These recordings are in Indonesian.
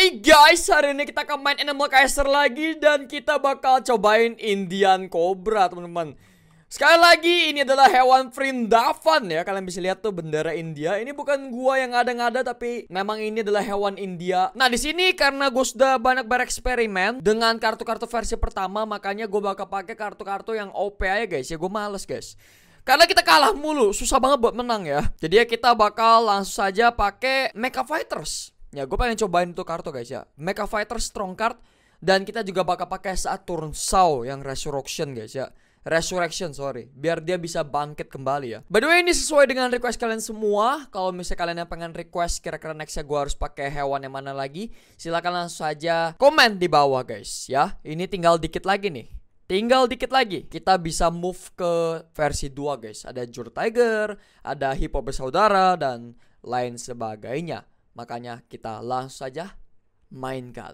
Hey guys, hari ini kita akan main Animal Kaiser lagi. Dan kita bakal cobain Indian Cobra, teman-teman. Sekali lagi, ini adalah hewan Vrindavan ya. Kalian bisa lihat tuh bendera India. Ini bukan gua yang ngada-ngada, tapi memang ini adalah hewan India. Nah, di sini karena gue sudah banyak bereksperimen dengan kartu-kartu versi pertama, makanya gue bakal pakai kartu-kartu yang OP aja guys. Ya gue males guys, karena kita kalah mulu, susah banget buat menang ya. Jadi ya kita bakal langsung saja pakai Mecha Fighters. Ya gue pengen cobain tuh kartu guys ya, Mecha Fighters strong card. Dan kita juga bakal pakai Saturn Saw yang Resurrection guys ya. Resurrection sorry, biar dia bisa bangkit kembali ya. By the way, ini sesuai dengan request kalian semua. Kalau misalnya kalian yang pengen request kira-kira nextnya gue harus pakai hewan yang mana lagi, silahkan langsung saja komen di bawah guys ya. Ini tinggal dikit lagi nih, tinggal dikit lagi kita bisa move ke versi 2 guys. Ada Jur Tiger, ada Hippo Bersaudara, dan lain sebagainya. Makanya kita langsung saja mainkan.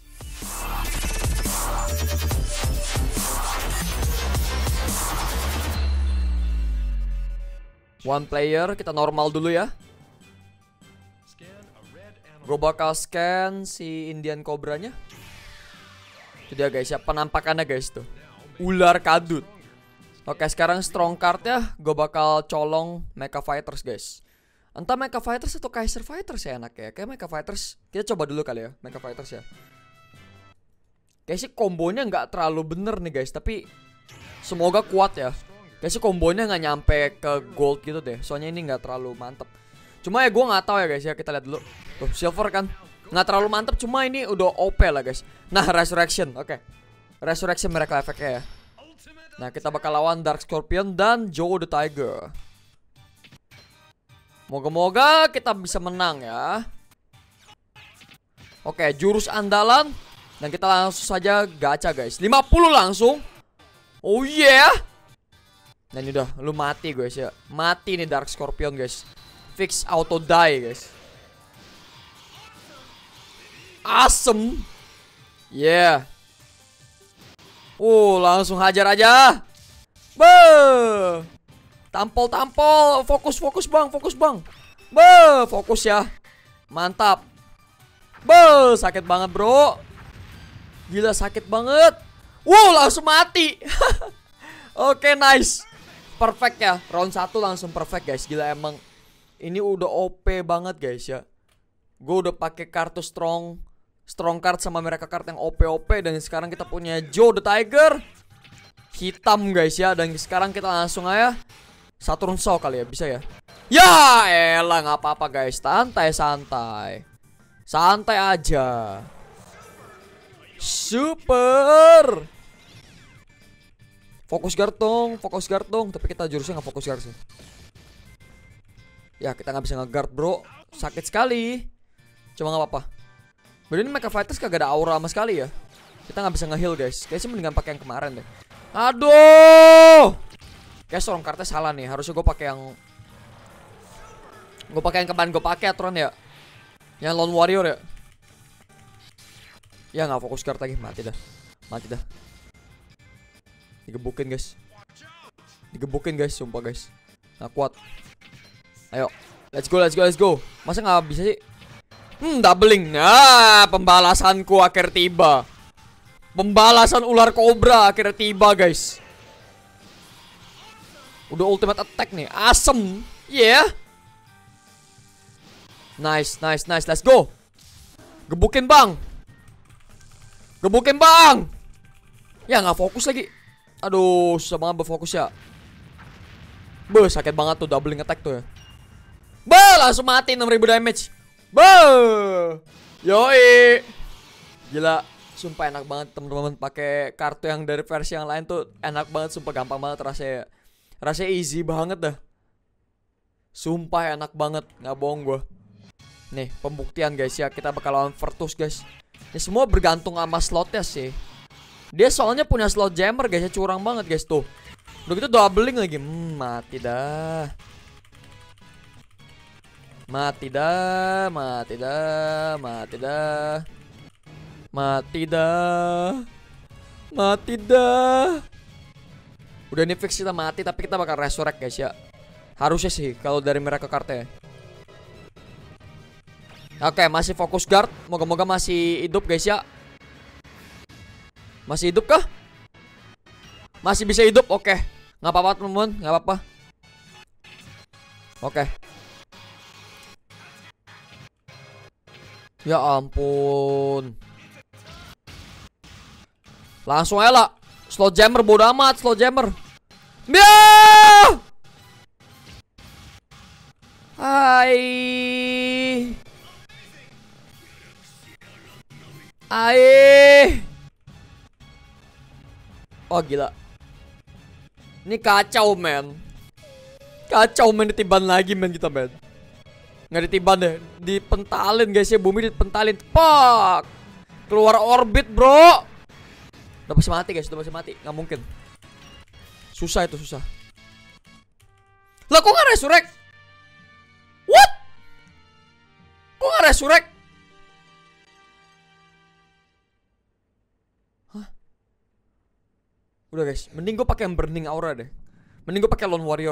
One player, kita normal dulu ya. Gue bakal scan si Indian Cobra-nya. Itu dia guys ya, penampakannya guys tuh, ular kadut. Oke, sekarang strong card ya. Gue bakal colong Mecha Fighters guys. Entah Mecha Fighters atau Kaiser Fighters ya enak ya. Kayak Mecha Fighters, kita coba dulu kali ya Mecha Fighters ya. Kayak sih kombonya nggak terlalu bener nih guys, tapi semoga kuat ya. Kayak sih kombonya nggak nyampe ke gold gitu deh, soalnya ini nggak terlalu mantep. Cuma ya gue nggak tahu ya guys ya, kita lihat dulu. Tuh silver kan nggak terlalu mantep, cuma ini udah OP lah guys. Nah, Resurrection, oke. Resurrection mereka efeknya ya. Nah, kita bakal lawan Dark Scorpion dan Joe the Tiger. Moga-moga kita bisa menang ya. Oke, jurus andalan. Dan kita langsung saja gacha guys, 50 langsung. Oh yeah. Dan udah, lu mati guys ya. Mati nih Dark Scorpion guys. Fix auto die guys. Awesome. Yeah. Langsung hajar aja. Beuh. Tampol, fokus bang, fokus ya, mantap. Sakit banget bro, gila sakit banget. Langsung mati. Oke, nice, perfect ya, round 1 langsung perfect guys. Gila emang, ini udah OP banget guys ya. Gue udah pakai kartu strong card sama mereka card yang OP. Dan sekarang kita punya Joe the Tiger hitam guys ya. Dan sekarang kita langsung aja Saturn Saw kali ya, bisa ya. Ya elah, nggak apa-apa guys, santai aja. Super. Fokus guard dong. Tapi kita jurusnya nggak fokus guard sih. Ya kita nggak bisa nge-guard bro, sakit sekali. Cuma nggak apa-apa. Berarti ini Mecha Fighters kagak ada aura sama sekali ya. Kita nggak bisa nge-heal guys. Kayaknya sih mendingan pakai yang kemarin deh. Aduh. Kayak strong cardnya salah nih. Harusnya gue pakai yang kemarin gue pakai aturan ya. Yang Lone Warrior ya. Ya nggak fokus guard lagi, mati dah. Digebukin guys, sumpah guys. Nggak kuat. Ayo, let's go. Masa nggak bisa sih? Doubling. Nah, pembalasanku akhir tiba. Pembalasan ular kobra akhirnya tiba guys. Udah ultimate attack nih, asem. Yeah. Nice, let's go. Gebukin bang. Ya nggak fokus lagi. Aduh, susah banget berfokus ya. Sakit banget tuh doubling attack tuh ya. Langsung mati 6000 damage. Yoi. Gila, sumpah enak banget teman-teman pakai kartu yang dari versi yang lain tuh. Enak banget, sumpah gampang banget rasanya. Rasanya easy banget dah. Sumpah enak banget, nggak bohong gue. Nih pembuktian guys ya, kita bakal lawan Virtus guys. Ini semua bergantung sama slotnya sih. Dia soalnya punya slot jammer guys ya, curang banget guys tuh. Udah gitu doubling lagi. Mati dah. Udah ini fix kita mati, tapi kita bakal resurrect guys ya. Harusnya sih kalau dari mereka kartnya. Oke, masih fokus guard. Moga-moga masih hidup guys ya. Masih hidup kah? Masih bisa hidup, oke. Nggak apa-apa teman-teman, nggak apa-apa. Oke. Ya ampun. Langsung aja lah. Slow jammer, bodo amat, slow jammer. Ya! Hai. Hai. Oh gila. Ini kacau men. Kacau men, ditiban lagi men kita men. Nggak ditiban deh, dipentalin guys ya, bumi dipentalin. Pak. Keluar orbit bro. Udah pasti mati guys, udah pasti mati. Nggak mungkin. Susah itu, susah. Lah kok nggak resurrect? What? Kok nggak resurrect? Hah? Udah guys, mending gue pakai yang burning aura deh. Mending gue pakai lone warrior.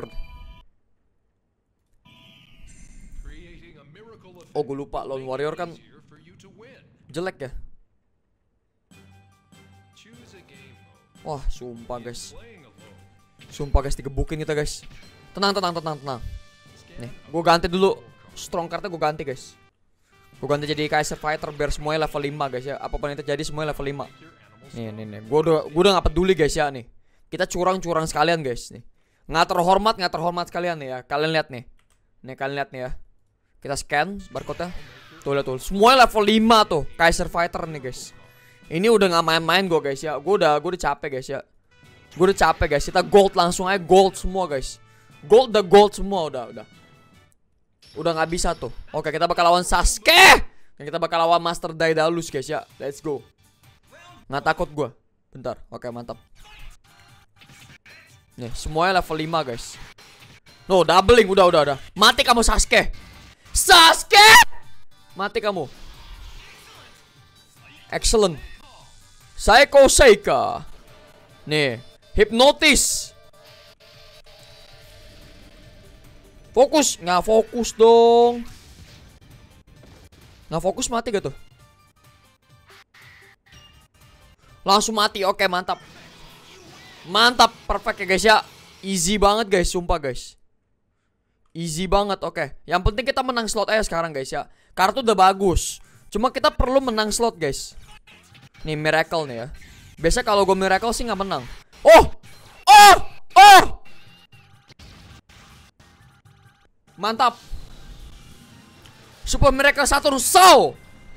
Oh gue lupa, lone warrior kan jelek ya. Wah sumpah guys. Sumpah guys, digebukin kita guys. Tenang, tenang, tenang, tenang. Nih, gue ganti dulu. Strong cardnya gue ganti guys. Gue ganti jadi Kaiser Fighter biar semuanya level 5 guys ya. Apapun yang terjadi semuanya level 5. Nih. Gue udah gak peduli guys ya nih. Kita curang-curang sekalian guys nih. Nggak terhormat sekalian nih ya. Kalian lihat nih. Nih kalian lihat nih ya. Kita scan barcode-nya. Tuh lihat tuh. Semuanya level 5 tuh. Kaiser Fighter nih guys. Ini udah gak main-main gue guys ya. Gue udah capek guys ya. Gue udah capek guys. Kita gold langsung aja, gold semua guys. Gold semua udah. Udah nggak bisa tuh. Oke, kita bakal lawan Sasuke. Dan kita bakal lawan Master Daedalus guys ya. Let's go. Nggak takut gue. Bentar. Oke, mantap. Nih, semuanya level 5 guys. No, doubling. Udah. Mati kamu Sasuke. Sasuke! Mati kamu. Excellent. Psycho Seika. Nih, Hypnotis. Fokus, nggak fokus dong. Nggak fokus, mati gak tuh? Langsung mati, oke mantap. Mantap, perfect ya guys ya. Easy banget guys, sumpah guys. Easy banget, oke. Yang penting kita menang slot aja sekarang guys ya. Kartu udah bagus. Cuma kita perlu menang slot guys. Nih miracle nih ya. Biasa kalau gue miracle sih nggak menang. Oh! Mantap. Super Miracle Saturn Saw.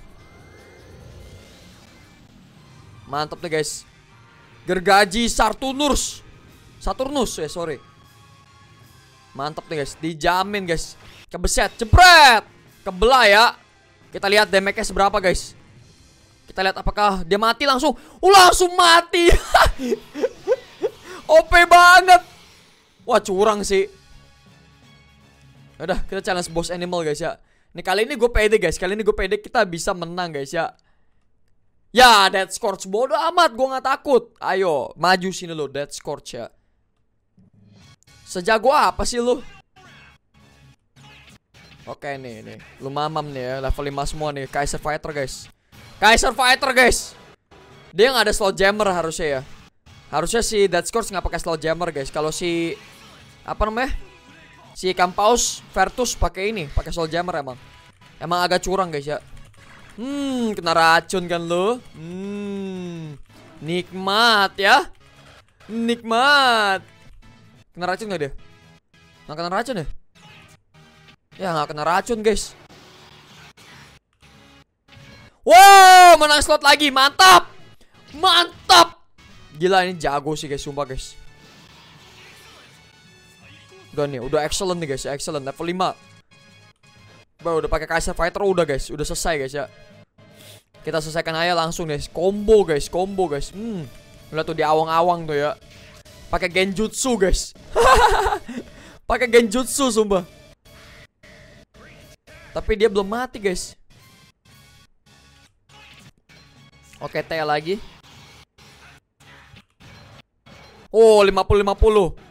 Mantap nih guys. Gergaji Saturnus ya, sorry. Mantap nih guys, dijamin guys. Kebeset, jebret. Kebelah ya. Kita lihat damage-nya seberapa guys. Kita lihat apakah dia mati langsung. Langsung mati. OP banget. Wah curang sih. Udah, kita challenge boss animal guys ya. Nih kali ini gue pede guys. Kali ini gue pede kita bisa menang guys ya. Ya, Death Scorch bodo amat, gue gak takut. Ayo, maju sini lo, Death Scorch ya. Sejago apa sih lu? Oke nih. Lu mamam nih ya, level 5 semua nih. Kaiser Fighter guys. Kaiser Fighter guys. Dia gak ada slow jammer harusnya ya. Harusnya si Death Scorch gak pakai slow jammer guys. Kalau si apa namanya? Si Campaus Vertus pakai ini, pakai Soul Jammer emang. Emang agak curang guys ya. Kena racun kan lo? Nikmat ya. Nikmat. Kena racun gak dia? Nggak kena racun ya? Ya nggak kena racun guys. Wow, menang slot lagi, mantap. Mantap. Gila ini jago sih guys, sumpah guys. Udah nih, udah excellent nih guys, excellent level 5. Udah pakai Kaiser Fighter udah guys, udah selesai guys ya. Kita selesaikan aja langsung guys, combo guys. Udah tuh di awang-awang tuh ya. Pakai Genjutsu guys. Pakai Genjutsu sumpah. Tapi dia belum mati guys. Oke, T lagi. Oh, 50-50.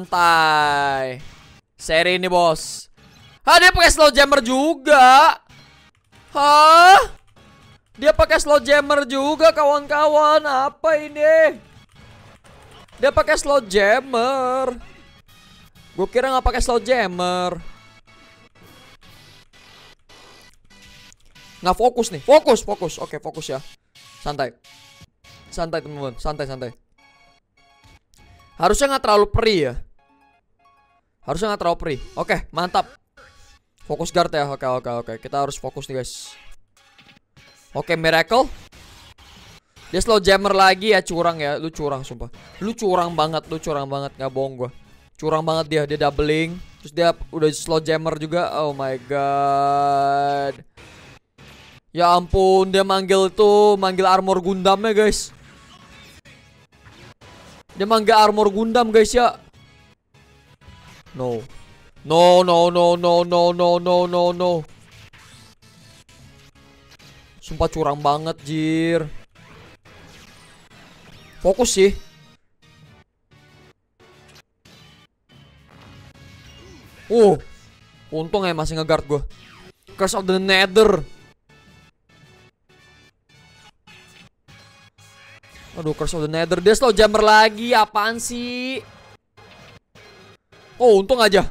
Santai. Seri ini bos. Dia pakai slow jammer juga. Hah? Dia pakai slow jammer juga kawan-kawan. Apa ini? Dia pakai slow jammer. Gue kira nggak pakai slow jammer. Nggak fokus nih. Fokus. Oke, fokus ya. Santai. Santai teman-teman. Santai. Harusnya nggak terlalu perih ya. Oke, mantap. Fokus guard ya. Oke. Kita harus fokus nih guys. Oke, Miracle. Dia slow jammer lagi ya. Curang ya. Lu curang sumpah. Lu curang banget. Gak bohong gue. Curang banget dia doubling. Terus dia udah slow jammer juga. Oh my god. Ya ampun, dia manggil armor Gundamnya guys. Dia manggil armor Gundam guys ya. No. Sumpah curang banget, jir. Fokus sih. Untung ya masih nge-guard gue. Curse of the Nether. Aduh, Curse of the Nether. Dia slow jammer lagi. Apaan sih? Oh, untung aja.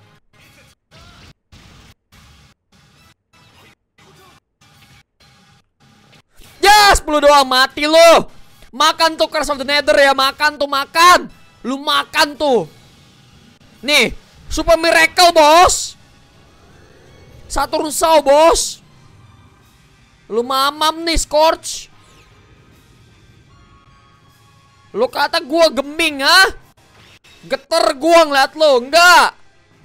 Ya, 10 doang. Mati lo. Makan tuh Curse of the Nether ya. Makan. Lu makan tuh. Nih, Super Miracle, bos. Saturn Saw, bos. Lu mamam nih, Scorch. Lu kata gua geming, ha? Geter gua ngeliat lu, enggak.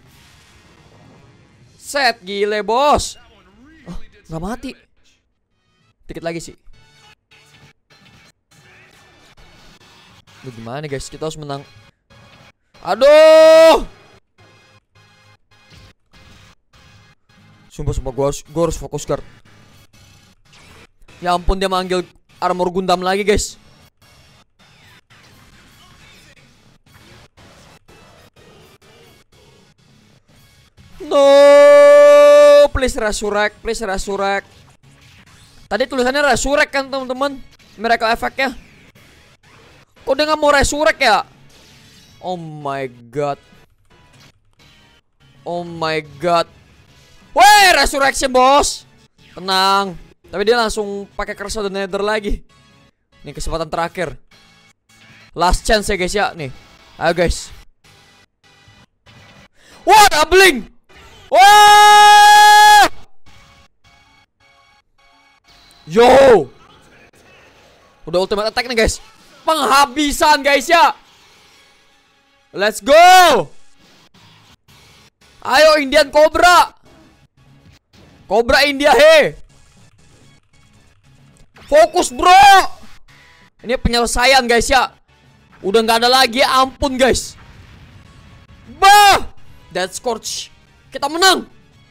Set, gile, bos. Oh, nggak mati. Dikit lagi sih. Lu gimana guys, kita harus menang. Aduh. Sumpah gua harus fokus guard. Ya ampun, dia manggil armor Gundam lagi guys. No, please resurrect. Tadi tulisannya resurrect kan teman-teman, miracle effect-nya. Kok dia nggak mau resurrect ya? Oh my god. Weh, resurrection bos. Tenang. Tapi dia langsung pakai Curse of the Nether lagi. Ini kesempatan terakhir. Last chance ya guys ya. Nih, ayo guys. Wah, doubling. Wah! Yo! Udah ultimate attack nih guys. Penghabisan guys ya. Let's go. Ayo Indian Cobra. Cobra India he. Fokus bro. Ini penyelesaian guys ya. Udah nggak ada lagi, ampun guys. Bah! Dead Scorch. Kita menang.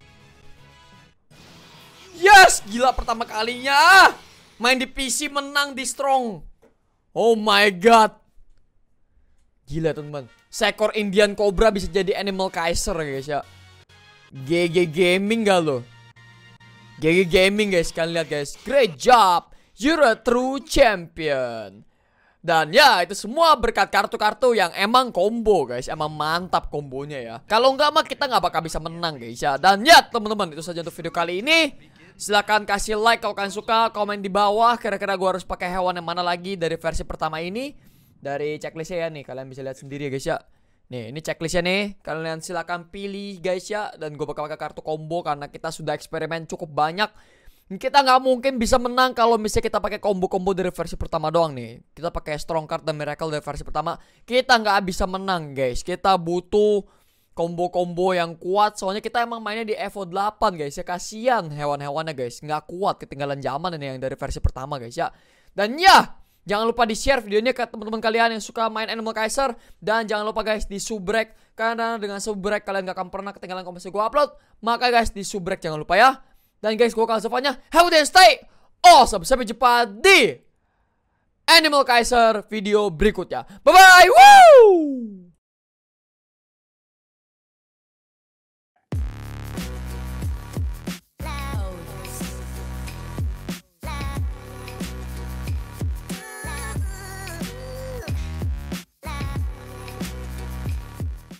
Yes, gila pertama kalinya main di PC menang di Strong. Oh my god. Gila teman-teman. Seekor Indian Cobra bisa jadi Animal Kaiser guys ya. GG Gaming gak lo? GG Gaming guys, kalian lihat guys. Great job. You're a true champion. Dan ya, itu semua berkat kartu-kartu yang emang combo guys. Emang mantap kombonya ya. Kalau nggak mah kita nggak bakal bisa menang guys ya. Dan ya teman-teman, itu saja untuk video kali ini. Silahkan kasih like kalau kalian suka. Komen di bawah kira-kira gue harus pakai hewan yang mana lagi dari versi pertama ini. Dari checklistnya ya nih, kalian bisa lihat sendiri ya guys ya. Nih, ini checklistnya nih. Kalian silahkan pilih guys ya. Dan gue bakal pakai kartu combo karena kita sudah eksperimen cukup banyak. Kita nggak mungkin bisa menang kalau misalnya kita pakai combo-combo dari versi pertama doang nih. Kita pakai strong card dan miracle dari versi pertama. Kita nggak bisa menang guys. Kita butuh combo-combo yang kuat. Soalnya kita emang mainnya di Evo 8 guys ya. Kasian hewan-hewannya guys. Nggak kuat, ketinggalan zaman ini yang dari versi pertama guys ya. Dan ya, jangan lupa di share videonya ke teman-teman kalian yang suka main Animal Kaiser. Dan jangan lupa guys di subrek. Karena dengan subrek kalian nggak akan pernah ketinggalan kalau misalnya gue upload. Maka guys di subrek jangan lupa ya. Dan guys, gue Kalsefanya, have a day stay awesome. Sampai jumpa di Animal Kaiser video berikutnya. Bye-bye. Woo!